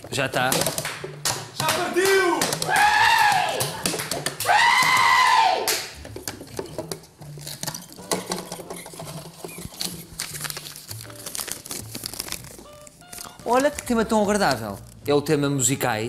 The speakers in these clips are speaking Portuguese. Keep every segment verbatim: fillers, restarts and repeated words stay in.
Já está. Já partiu! Olha que tema tão agradável. É o tema Musicais.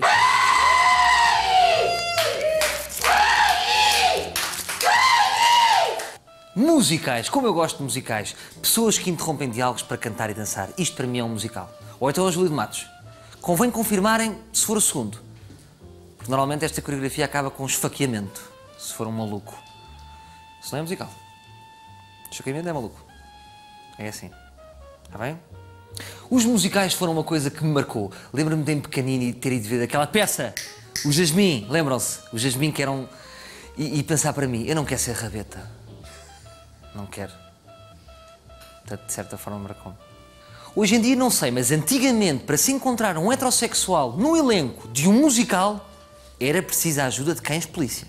Musicais, como eu gosto de musicais. Pessoas que interrompem diálogos para cantar e dançar. Isto para mim é um musical. Ou então a Júlio de Matos. Convém confirmarem se for o segundo. Porque normalmente esta coreografia acaba com um esfaqueamento. Se for um maluco. Isso não é musical. Esfaqueamento é maluco. É assim. Está bem? Os musicais foram uma coisa que me marcou. Lembro-me de em pequenino e ter ido ver aquela peça. O Jasmim, lembram-se? O Jasmim que eram... E, e pensar para mim, eu não quero ser rabeta. Não quero. Portanto, de certa forma, marcou-me. Hoje em dia não sei, mas antigamente, para se encontrar um heterossexual no elenco de um musical, era preciso a ajuda de cães de polícia.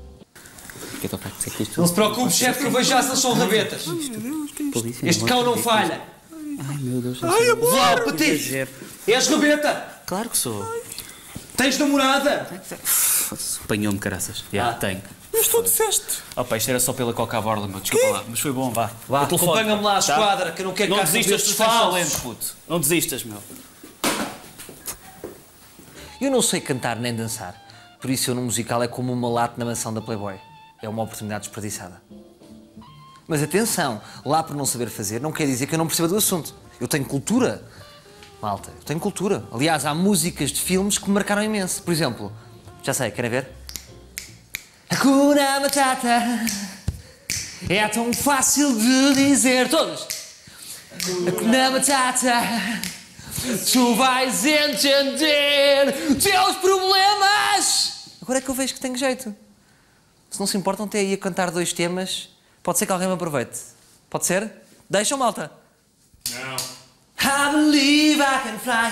Não se preocupe, chefe, que eu vejo já se eles são rabetas. Este cão não falha. Ai, meu Deus. Ai, amor! Vá, Petit! És rabeta! Claro que sou. Tens namorada? Apanhou-me, caraças. Já, Ah. tenho. Mas tu disseste. Opa, isto era só pela Coca-Borla, meu. Desculpa lá. Mas foi bom, vá. Vá, O telefone, acompanha-me lá à tá? esquadra, que eu não quero Não cá desistas saber dos dos teus falsos. talentos, puto. Não desistas, meu. Eu não sei cantar nem dançar. Por isso eu no musical é como uma lata na mansão da Playboy. É uma oportunidade desperdiçada. Mas atenção, lá por não saber fazer não quer dizer que eu não perceba do assunto. Eu tenho cultura. Malta, eu tenho cultura. Aliás, há músicas de filmes que me marcaram imenso. Por exemplo, já sei, querem ver? Hakuna Matata é tão fácil de dizer. Todos! Hakuna Matata, tu vais entender teus problemas! Agora é que eu vejo que tenho jeito. Se não se importam, até aí a cantar dois temas, pode ser que alguém me aproveite. Pode ser? Deixam, malta? Não. I believe I can fly.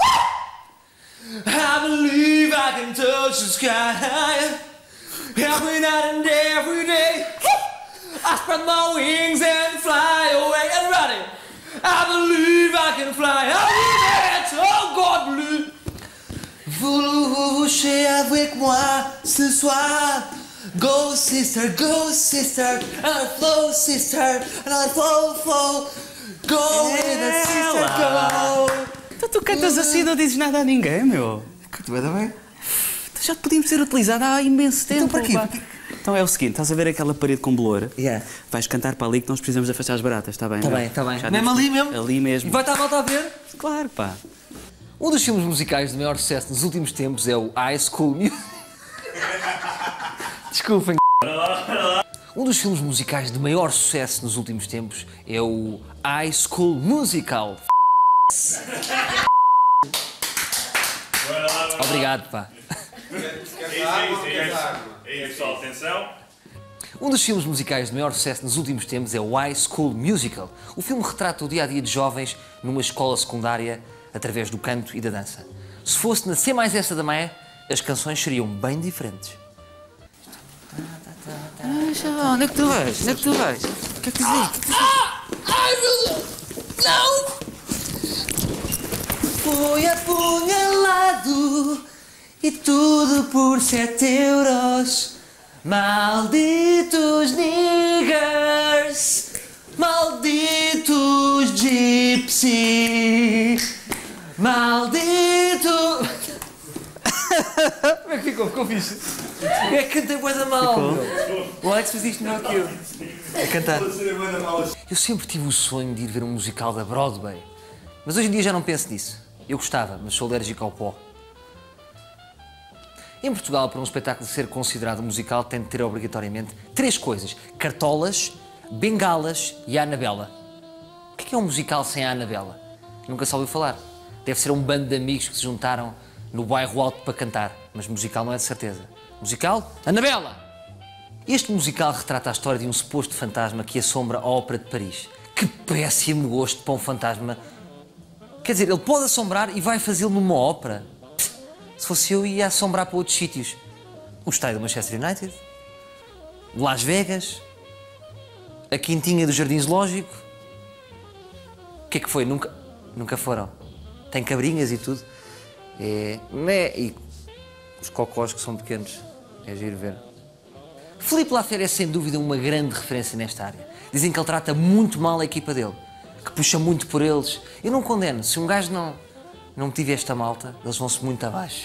I believe I can touch the sky. Every night and every day I spread my wings and fly away. Everybody, I believe I can fly. I believe it. Oh God, blue. Voulez-vous coucher avec moi ce soir? Go sister, go sister, and flow sister, and I flow, flow. Go with a sister, go. Então tu cantas assim e não dizes nada a ninguém, meu. Tu vai dar bem? Já te podíamos ter utilizado há imenso tempo. Então para quê? pá. Então é o seguinte, estás a ver aquela parede com bolor? Yeah. Vais cantar para ali que nós precisamos afastar as baratas, está bem? Está não? bem, está bem. Já Mesmo temos- ali mesmo? Ali mesmo. E vai estar a volta a ver? Claro, pá. Um dos filmes musicais de maior sucesso nos últimos tempos é o High School Musical. Desculpem. Um dos filmes musicais de maior sucesso nos últimos tempos é o High School Musical. Obrigado, pá. Aí, pessoal, atenção. Um dos filmes musicais de maior sucesso nos últimos tempos é o High School Musical. O filme retrata o dia-a-dia de jovens numa escola secundária através do canto e da dança. Se fosse na C mais essa da Maia, as canções seriam bem diferentes. Ah, onde é que tu vais? Onde é que tu vais? O que é que dizes? Ah! Ai, meu Deus! Não! Foi apunhalado e tudo por sete euros. Malditos niggers, malditos gypsy, maldito... Como é que ficou? Ficou fixe? É que cantei bué da mal, meu. O Alex fez isto melhor que eu. A cantar. Eu sempre tive o sonho de ir ver um musical da Broadway. Mas hoje em dia já não penso nisso. Eu gostava, mas sou alérgico ao pó. Em Portugal, para um espetáculo ser considerado musical, tem de ter obrigatoriamente três coisas. Cartolas, bengalas e a Anabela. O que é, que é um musical sem a Anabela? Nunca se ouviu falar. Deve ser um bando de amigos que se juntaram no bairro alto para cantar. Mas musical não é de certeza. Musical? Anabela! Este musical retrata a história de um suposto fantasma que assombra a Ópera de Paris. Que péssimo gosto para um fantasma. Quer dizer, ele pode assombrar e vai fazê-lo numa ópera. Pff, se fosse eu, ia assombrar para outros sítios. O estádio do Manchester United, Las Vegas, a quintinha do Jardim Zoológico. O que é que foi? Nunca, nunca foram. Tem cabrinhas e tudo. É, né? E os cocós que são pequenos. É giro ver. Filipe Laffer é sem dúvida uma grande referência nesta área. Dizem que ele trata muito mal a equipa dele, que puxa muito por eles. Eu não condeno. Se um gajo não, não motiva esta malta, eles vão-se muito abaixo.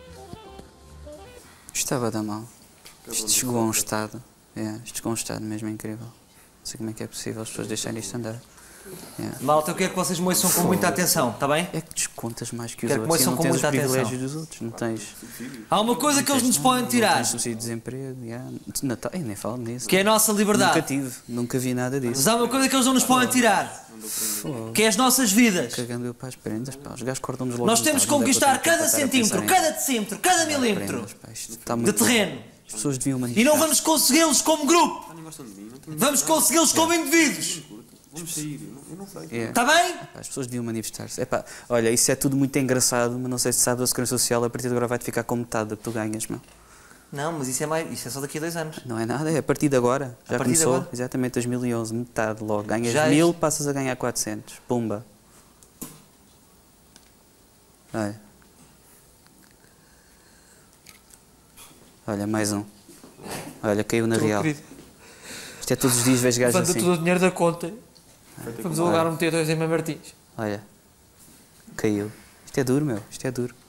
Isto estava a dar mal. Isto chegou a um estado. É, isto chegou a um estado mesmo incrível. Não sei como é que é possível as pessoas deixarem isto andar. É. Malta, eu quero que vocês me ouçam com muita atenção, está bem? É que descontas mais que os Quero que outros. me ouçam E não com tens muita os privilégios atenção. dos outros. Não tens. Há uma coisa que eles nos podem Não tirar, tens subsídio de desemprego. Yeah. Natal. Eu nem falo nisso. que é a nossa Nunca liberdade. tive. Nunca vi nada disso. Mas há uma coisa que eles não nos podem tirar, que é as nossas vidas. Cagando eu para as prendas, pá. Os gajos cortam-nos logo. Nós temos que metade, não dá para conquistar ter cada que estar a centímetro, pensar em- cada decímetro, cada milímetro prendas, pá. Isto está de muito terreno. mal. As pessoas deviam E manifestar. não vamos consegui-los como grupo. Vamos consegui-los como indivíduos. É. Está bem? As pessoas deviam manifestar-se. Epá, olha, isso é tudo muito engraçado, mas não sei se sabes, a Segurança Social a partir de agora vai-te ficar com metade do que tu ganhas, meu. Não, mas isso é, mais, isso é só daqui a dois anos. Não é nada, é a partir de agora. Já partir de começou, agora? exatamente, dois mil e onze, metade logo. Ganhas Já mil, és- passas a ganhar quatrocentos. Pumba. Olha. Olha, mais um. Olha, caiu na real. Isto é todos os dias, vejo gajos Levanta assim. todo o dinheiro da conta. Vamos alugar um T dois em Mãe Martins. Olha, caiu. Isto é duro, meu, isto é duro.